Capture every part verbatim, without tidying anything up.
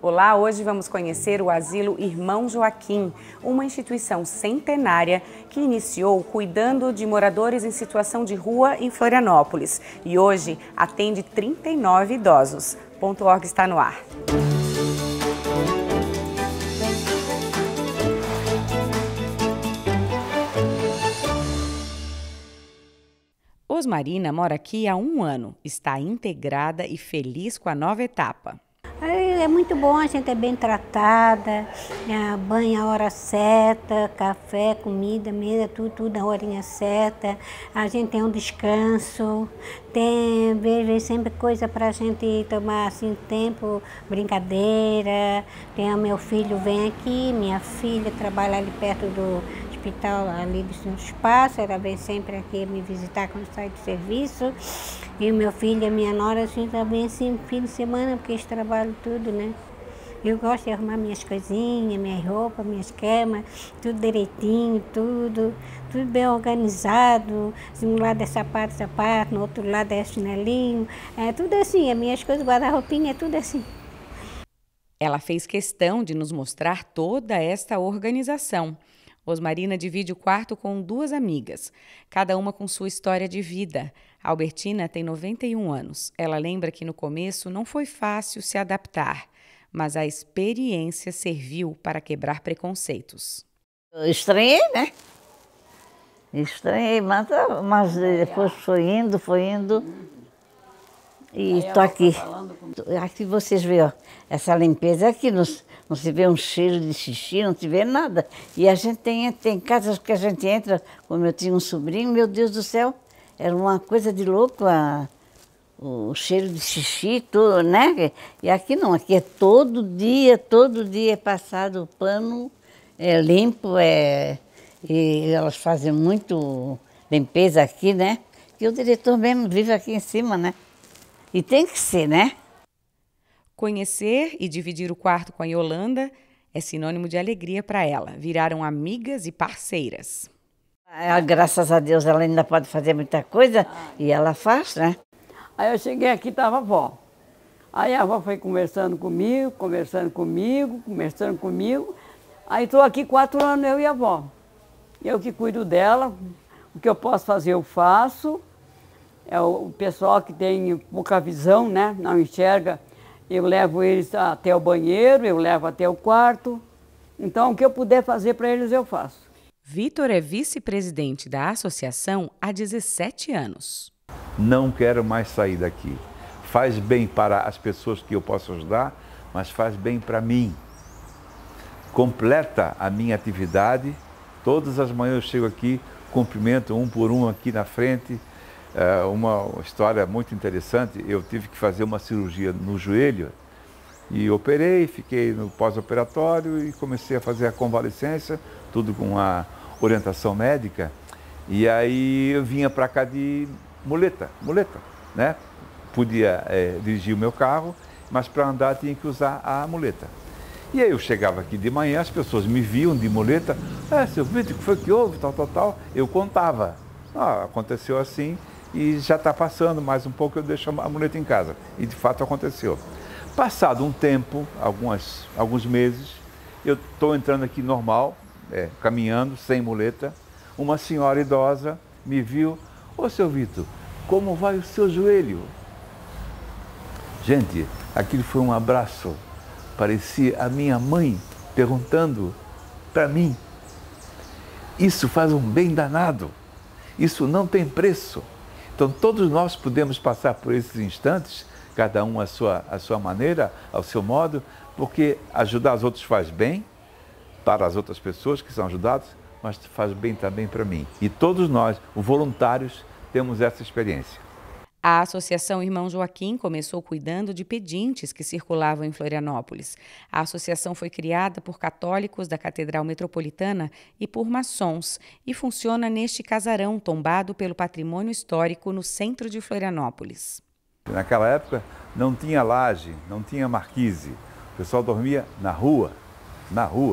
Olá, hoje vamos conhecer o Asilo Irmão Joaquim, uma instituição centenária que iniciou cuidando de moradores em situação de rua em Florianópolis e hoje atende trinta e nove idosos. Ponto org está no ar. Osmarina mora aqui há um ano, está integrada e feliz com a nova etapa. É muito bom, a gente é bem tratada, banho a hora certa, café, comida, mesa, tudo, tudo na horinha certa. A gente tem um descanso, tem, vejo sempre coisa para a gente tomar assim tempo, brincadeira. Tem o meu filho vem aqui, minha filha trabalha ali perto do hospital ali do São Espaço, ela vem sempre aqui me visitar quando sai do serviço. E o meu filho e a minha nora, a gente também assim, fim de semana, porque eles trabalham tudo, né? Eu gosto de arrumar minhas coisinhas, minhas roupas, minhas camas, tudo direitinho, tudo, tudo bem organizado. De um lado é sapato, sapato, no outro lado é chinelinho, é tudo assim, as minhas coisas, guarda-roupinha, é tudo assim. Ela fez questão de nos mostrar toda esta organização. Osmarina divide o quarto com duas amigas, cada uma com sua história de vida. A Albertina tem noventa e um anos. Ela lembra que no começo não foi fácil se adaptar, mas a experiência serviu para quebrar preconceitos. Eu estranhei, né? Estranhei, mas, mas depois foi indo, foi indo. E estou aqui. Aqui vocês veem, ó, essa limpeza aqui, não, não se vê um cheiro de xixi, não se vê nada. E a gente tem, tem casas que a gente entra, como eu tinha um sobrinho, meu Deus do céu, era uma coisa de louco, a, o cheiro de xixi, tudo, né? E aqui não, aqui é todo dia, todo dia é passado o pano, é limpo, é, e elas fazem muito limpeza aqui, né? E o diretor mesmo vive aqui em cima, né? E tem que ser, né? Conhecer e dividir o quarto com a Yolanda é sinônimo de alegria para ela. Viraram amigas e parceiras. Ah, graças a Deus ela ainda pode fazer muita coisa e ela faz, né? Aí eu cheguei aqui, estava a avó. Aí a avó foi conversando comigo, conversando comigo, conversando comigo. Aí estou aqui quatro anos, eu e a avó. Eu que cuido dela, o que eu posso fazer eu faço. É o pessoal que tem pouca visão, né? Não enxerga, eu levo eles até o banheiro, eu levo até o quarto. Então, o que eu puder fazer para eles, eu faço. Vitor é vice-presidente da associação há dezessete anos. Não quero mais sair daqui. Faz bem para as pessoas que eu posso ajudar, mas faz bem para mim. Completa a minha atividade. Todas as manhãs eu chego aqui, cumprimento um por um aqui na frente. É uma história muito interessante, eu tive que fazer uma cirurgia no joelho e operei, fiquei no pós-operatório e comecei a fazer a convalescência, tudo com a orientação médica. E aí eu vinha para cá de muleta, muleta, né? Podia é, dirigir o meu carro, mas para andar tinha que usar a muleta. E aí eu chegava aqui de manhã, as pessoas me viam de muleta, é, seu Vitor, o que foi que houve, tal, tal, tal. Eu contava, ah, aconteceu assim. E já está passando, mais um pouco eu deixo a muleta em casa. E de fato aconteceu. Passado um tempo, algumas, alguns meses, eu estou entrando aqui normal, é, caminhando, sem muleta. Uma senhora idosa me viu, ô seu Vitor, como vai o seu joelho? Gente, aquilo foi um abraço. Parecia a minha mãe perguntando para mim. Isso faz um bem danado. Isso não tem preço. Então, todos nós podemos passar por esses instantes, cada um à sua, à sua maneira, ao seu modo, porque ajudar os outros faz bem para as outras pessoas que são ajudadas, mas faz bem também para mim. E todos nós, os voluntários, temos essa experiência. A Associação Irmão Joaquim começou cuidando de pedintes que circulavam em Florianópolis. A associação foi criada por católicos da Catedral Metropolitana e por maçons e funciona neste casarão tombado pelo patrimônio histórico no centro de Florianópolis. Naquela época não tinha laje, não tinha marquise. O pessoal dormia na rua, na rua.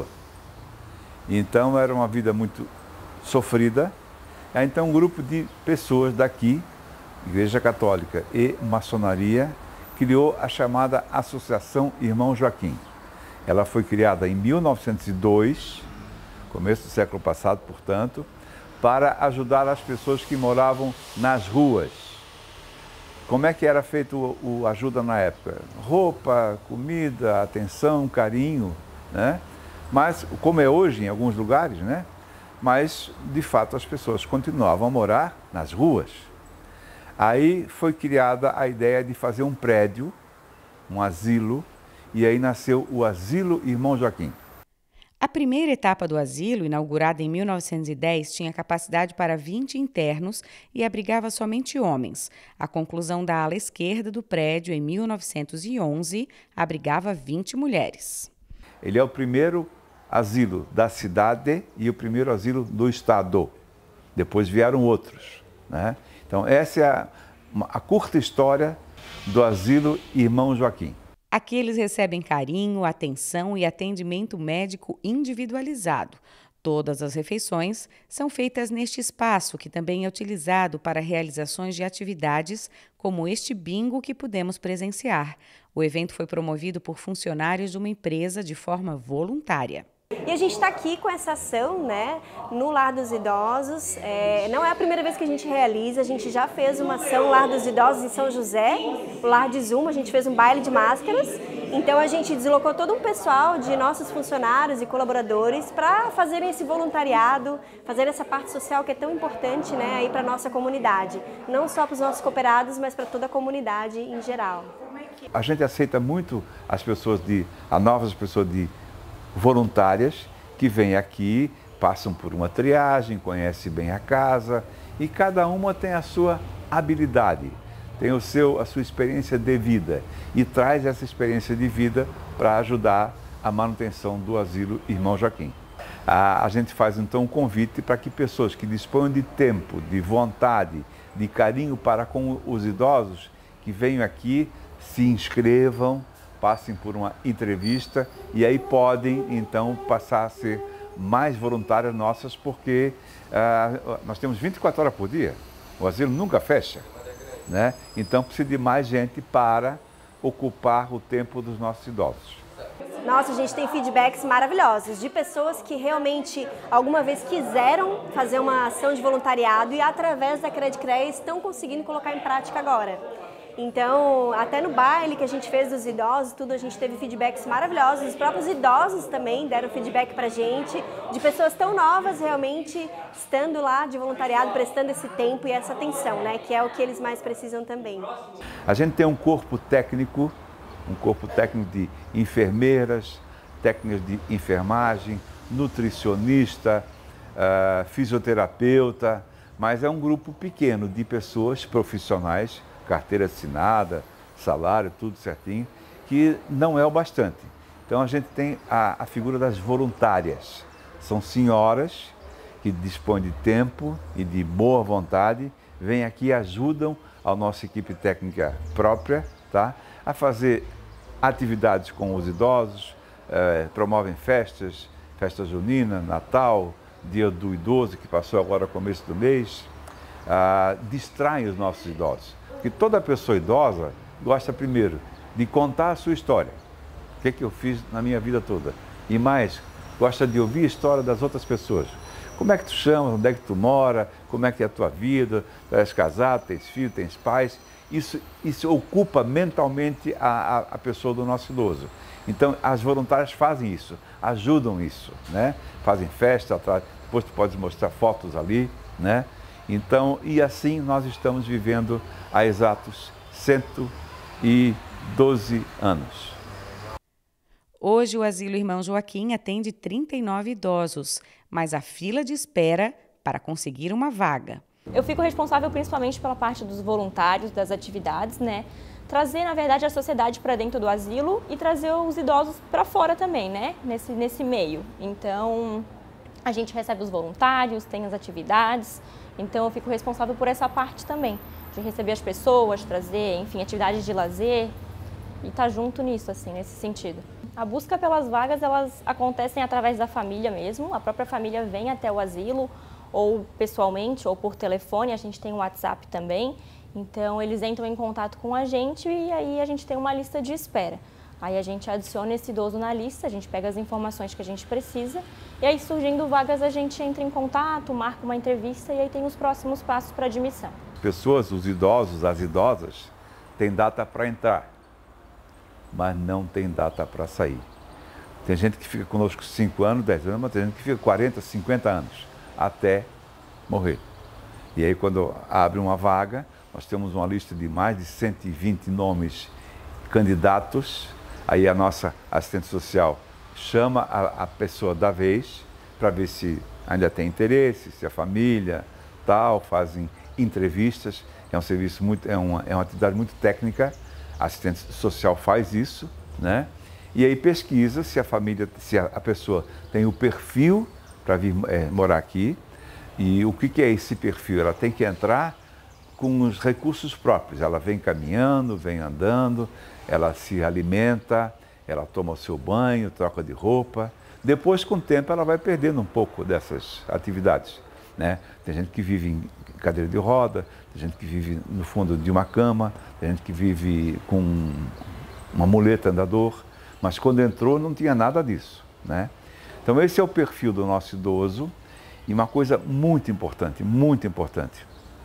Então era uma vida muito sofrida. Então um grupo de pessoas daqui, Igreja Católica e Maçonaria, criou a chamada Associação Irmão Joaquim. Ela foi criada em mil novecentos e dois, começo do século passado, portanto, para ajudar as pessoas que moravam nas ruas. Como é que era feito o, o ajuda na época? Roupa, comida, atenção, carinho, né? Mas, como é hoje em alguns lugares, né? Mas, de fato, as pessoas continuavam a morar nas ruas. Aí foi criada a ideia de fazer um prédio, um asilo, e aí nasceu o Asilo Irmão Joaquim. A primeira etapa do asilo, inaugurada em mil novecentos e dez, tinha capacidade para vinte internos e abrigava somente homens. A conclusão da ala esquerda do prédio, em mil novecentos e onze, abrigava vinte mulheres. Ele é o primeiro asilo da cidade e o primeiro asilo do estado. Depois vieram outros, né? Então, essa é a, a curta história do Asilo Irmão Joaquim. Aqui eles recebem carinho, atenção e atendimento médico individualizado. Todas as refeições são feitas neste espaço, que também é utilizado para realizações de atividades como este bingo que pudemos presenciar. O evento foi promovido por funcionários de uma empresa de forma voluntária. E a gente está aqui com essa ação, né, no Lar dos Idosos. É, não é a primeira vez que a gente realiza, a gente já fez uma ação no Lar dos Idosos em São José, o Lar de Zuma, a gente fez um baile de máscaras. Então a gente deslocou todo um pessoal de nossos funcionários e colaboradores para fazerem esse voluntariado, fazer essa parte social que é tão importante, né, aí para a nossa comunidade. Não só para os nossos cooperados, mas para toda a comunidade em geral. A gente aceita muito as pessoas de, as novas pessoas de voluntárias que vêm aqui, passam por uma triagem, conhecem bem a casa e cada uma tem a sua habilidade, tem o seu, a sua experiência de vida e traz essa experiência de vida para ajudar a manutenção do Asilo Irmão Joaquim. A, a gente faz então um convite para que pessoas que disponham de tempo, de vontade, de carinho para com os idosos, que venham aqui, se inscrevam, passem por uma entrevista e aí podem, então, passar a ser mais voluntárias nossas, porque uh, nós temos vinte e quatro horas por dia, o asilo nunca fecha, né? Então precisa de mais gente para ocupar o tempo dos nossos idosos. Nossa, a gente tem feedbacks maravilhosos de pessoas que realmente alguma vez quiseram fazer uma ação de voluntariado e através da Credicrea estão conseguindo colocar em prática agora. Então, até no baile que a gente fez dos idosos, tudo, a gente teve feedbacks maravilhosos. Os próprios idosos também deram feedback pra gente, de pessoas tão novas realmente estando lá de voluntariado, prestando esse tempo e essa atenção, né? Que é o que eles mais precisam também. A gente tem um corpo técnico, um corpo técnico de enfermeiras, técnicas de enfermagem, nutricionista, uh, fisioterapeuta, mas é um grupo pequeno de pessoas profissionais, carteira assinada, salário, tudo certinho, que não é o bastante. Então a gente tem a, a figura das voluntárias. São senhoras que dispõem de tempo e de boa vontade, vêm aqui e ajudam a nossa equipe técnica própria, tá? A fazer atividades com os idosos, eh, promovem festas, festa junina, Natal, Dia do Idoso, que passou agora no começo do mês, ah, distraem os nossos idosos. Porque toda pessoa idosa gosta primeiro de contar a sua história. O que é que eu fiz na minha vida toda. E mais, gosta de ouvir a história das outras pessoas. Como é que tu chamas, onde é que tu mora, como é que é a tua vida, tu és casado, tens filho, tens pais. Isso, isso ocupa mentalmente a, a, a pessoa do nosso idoso. Então, as voluntárias fazem isso, ajudam isso, né? Fazem festa, depois tu podes mostrar fotos ali, né? Então, e assim nós estamos vivendo há exatos cento e doze anos. Hoje o Asilo Irmão Joaquim atende trinta e nove idosos, mas a fila de espera para conseguir uma vaga. Eu fico responsável principalmente pela parte dos voluntários, das atividades, né? Trazer, na verdade, a sociedade para dentro do asilo e trazer os idosos para fora também, né? Nesse, nesse meio. Então, a gente recebe os voluntários, tem as atividades. Então eu fico responsável por essa parte também, de receber as pessoas, trazer, enfim, atividades de lazer e estar junto nisso, assim, nesse sentido. A busca pelas vagas, elas acontecem através da família mesmo, a própria família vem até o asilo, ou pessoalmente, ou por telefone, a gente tem um WhatsApp também, então eles entram em contato com a gente e aí a gente tem uma lista de espera. Aí a gente adiciona esse idoso na lista, a gente pega as informações que a gente precisa e aí, surgindo vagas, a gente entra em contato, marca uma entrevista e aí tem os próximos passos para admissão. Pessoas, os idosos, as idosas, têm data para entrar, mas não tem data para sair. Tem gente que fica conosco cinco anos, dez anos, mas tem gente que fica quarenta, cinquenta anos, até morrer. E aí, quando abre uma vaga, nós temos uma lista de mais de cento e vinte nomes candidatos. Aí a nossa assistente social chama a, a pessoa da vez para ver se ainda tem interesse, se a família, tal, fazem entrevistas. É um serviço muito, é uma, é uma atividade muito técnica. A assistente social faz isso, né? E aí pesquisa se a família, se a, a pessoa tem o perfil para vir é, morar aqui. E o que, que é esse perfil? Ela tem que entrar com os recursos próprios. Ela vem caminhando, vem andando, ela se alimenta, ela toma o seu banho, troca de roupa. Depois, com o tempo, ela vai perdendo um pouco dessas atividades, né? Tem gente que vive em cadeira de roda, tem gente que vive no fundo de uma cama, tem gente que vive com uma muleta andador, mas quando entrou não tinha nada disso, né? Então esse é o perfil do nosso idoso. E uma coisa muito importante, muito importante,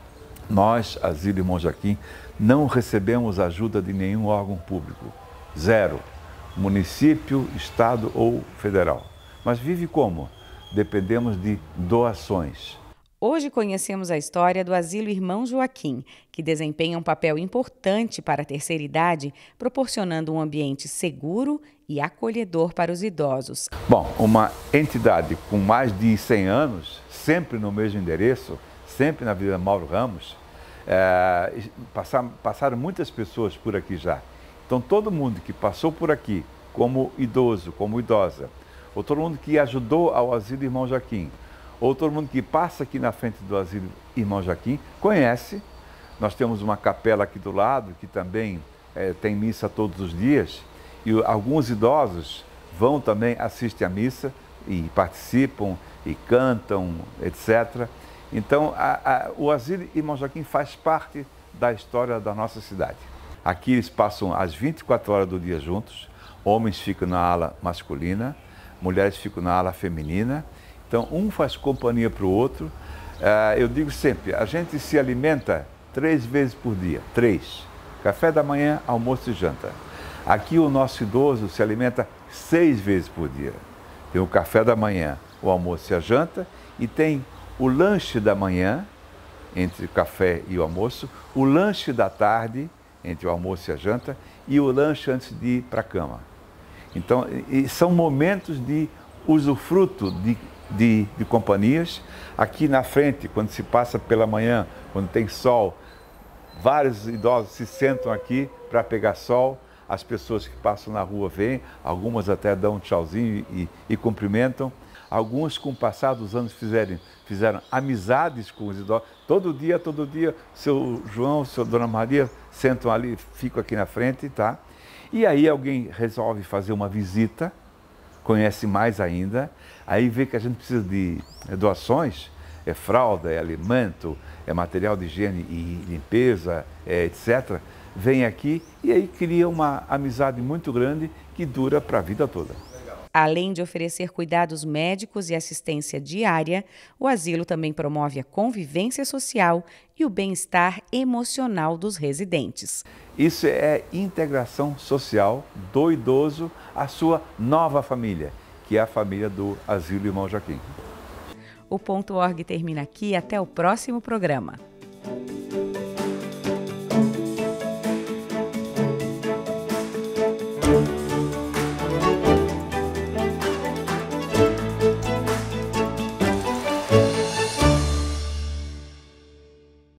nós, Asilo Irmão Joaquim, não recebemos ajuda de nenhum órgão público, zero, município, estado ou federal. Mas vive como? Dependemos de doações. Hoje conhecemos a história do Asilo Irmão Joaquim, que desempenha um papel importante para a terceira idade, proporcionando um ambiente seguro e acolhedor para os idosos. Bom, uma entidade com mais de cem anos, sempre no mesmo endereço, sempre na Avenida Mauro Ramos, é, passaram, passaram muitas pessoas por aqui já. Então todo mundo que passou por aqui como idoso, como idosa, ou todo mundo que ajudou ao Asilo Irmão Joaquim, ou todo mundo que passa aqui na frente do Asilo Irmão Joaquim, conhece. Nós temos uma capela aqui do lado, que também é, tem missa todos os dias, e alguns idosos vão também, assistem à missa, e participam, e cantam, etcétera. Então, a, a, o Asilo Irmão Joaquim faz parte da história da nossa cidade. Aqui eles passam as vinte e quatro horas do dia juntos, homens ficam na ala masculina, mulheres ficam na ala feminina. Então, um faz companhia para o outro. Uh, eu digo sempre, a gente se alimenta três vezes por dia, três. Café da manhã, almoço e janta. Aqui o nosso idoso se alimenta seis vezes por dia. Tem o café da manhã, o almoço e a janta, e tem o lanche da manhã, entre o café e o almoço, o lanche da tarde, entre o almoço e a janta, e o lanche antes de ir para a cama. Então, e são momentos de usufruto de De, de companhias. Aqui na frente, quando se passa pela manhã, quando tem sol, vários idosos se sentam aqui para pegar sol. As pessoas que passam na rua vêm, algumas até dão um tchauzinho e, e cumprimentam. Alguns, com o passar dos anos, fizeram, fizeram amizades com os idosos. Todo dia, todo dia, seu João, seu Dona Maria sentam ali, ficam aqui na frente, tá? E aí alguém resolve fazer uma visita, conhece mais ainda, aí vê que a gente precisa de doações, é fralda, é alimento, é material de higiene e limpeza, é, etcétera. Vem aqui e aí cria uma amizade muito grande que dura para a vida toda. Além de oferecer cuidados médicos e assistência diária, o asilo também promove a convivência social e o bem-estar emocional dos residentes. Isso é integração social do idoso à sua nova família, que é a família do Asilo Irmão Joaquim. O Ponto Org termina aqui. Até o próximo programa.